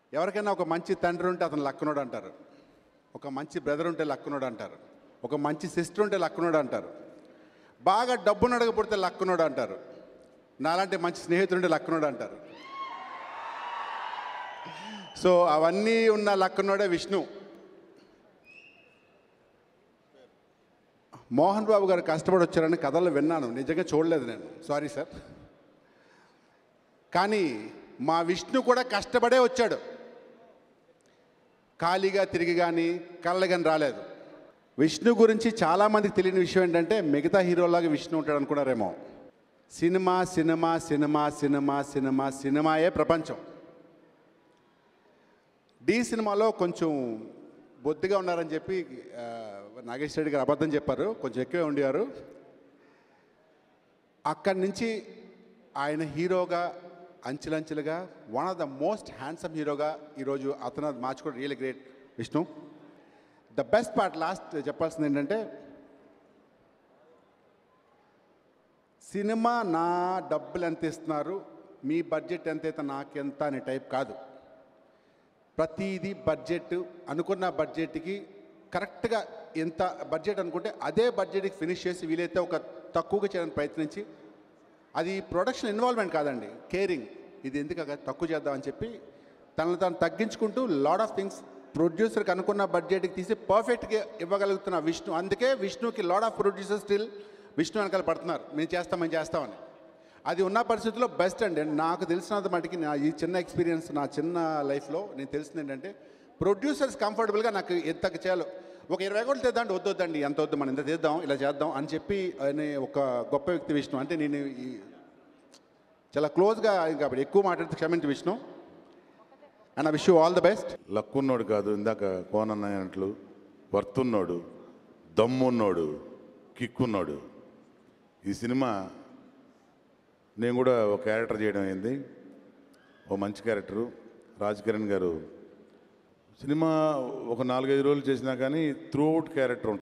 ఎవరికైనా ఒక మంచి తండ్రి ఉంటే అతను లక్కనోడు అంటారు, ఒక మంచి బ్రదర్ ఉంటే లక్కనోడు అంటారు, ఒక మంచి సిస్టర్ ఉంటే లక్కనోడు అంటారు, బాగా డబ్బును అడగబడితే లక్కనోడు అంటారు, నాలాంటి మంచి స్నేహితుడుంటే లక్కనోడు అంటారు. సో అవన్నీ ఉన్న లక్కనోడే విష్ణు. మోహన్ బాబు గారు కష్టపడి వచ్చారని కథల్లో విన్నాను, నిజంగా చూడలేదు నేను, సారీ సార్. కానీ మా విష్ణు కూడా కష్టపడే వచ్చాడు, ఖాళీగా తిరిగి కానీ కళ్ళ కానీ రాలేదు. విష్ణు గురించి చాలామందికి తెలియని విషయం ఏంటంటే మిగతా హీరోలాగా విష్ణు ఉంటాడు అనుకున్నారేమో. Cinema cinema cinema cinema cinema సినిమాయే ప్రపంచం. డి సినిమాలో కొంచెం బొద్దుగా ఉన్నారని చెప్పి నాగేష్ రెడ్డి గారు అబద్ధం చెప్పారు, కొంచెం ఎక్కువే ఉండేవారు. అక్కడి నుంచి ఆయన హీరోగా అంచెలంచెలుగా one of the most handsome హీరోగా ఈరోజు అతను మార్చుకోవడం really great Vishnu. The best part last చెప్పాల్సింది ఏంటంటే, సినిమా నా డబ్బులు ఎంత ఇస్తున్నారు, మీ బడ్జెట్ ఎంత అయితే నాకెంత అనే టైప్ కాదు. ప్రతిదీ బడ్జెట్, అనుకున్న బడ్జెట్కి కరెక్ట్గా ఎంత బడ్జెట్ అనుకుంటే అదే బడ్జెట్కి ఫినిష్ చేసి వీలైతే ఒక తక్కువగా చేయడానికి ప్రయత్నించి, అది ప్రొడక్షన్ ఇన్వాల్వ్మెంట్ కాదండి, కేరింగ్. ఇది ఎందుకు తక్కువ చేద్దామని చెప్పి తనను తాను తగ్గించుకుంటూ లాట్ ఆఫ్ థింగ్స్ ప్రొడ్యూసర్కి అనుకున్న బడ్జెట్కి తీసి పర్ఫెక్ట్గా ఇవ్వగలుగుతున్న విష్ణు. అందుకే విష్ణుకి lot of producers still Vishnu వెనకాల పడుతున్నారు, మేము చేస్తామని. అది ఉన్న పరిస్థితుల్లో బెస్ట్ అండి. నాకు తెలిసినంత మటుకి నా ఈ చిన్న ఎక్స్పీరియన్స్, నా చిన్న లైఫ్లో నేను తెలిసింది ఏంటంటే, ప్రొడ్యూసర్స్ కంఫర్టబుల్గా నాకు ఎంత చేయాలో, ఒక 20 కోట్లు తెద్దాం వద్దండి, ఎంత వద్దు, మనం ఎంత తెద్దాం, ఇలా చేద్దాం అని చెప్పి అనే ఒక గొప్ప వ్యక్తి విష్ణు. అంటే నేను చాలా క్లోజ్గా కాబట్టి ఎక్కువ మాట్లాడితే క్షమించి Vishnu. And I wish you all the best. లక్కున్నోడు కాదు, ఇందాక కోనన్నట్లు వర్తున్నోడు, దమ్మున్నోడు, కిక్కున్నోడు. ఈ సినిమా నేను కూడా ఒక క్యారెక్టర్ చేయడం అయింది, ఓ మంచి క్యారెక్టరు. రాజ్ కిరణ్ గారు సినిమా ఒక 4-5 రోజులు చేసినా కానీ త్రూ అవుట్ క్యారెక్టర్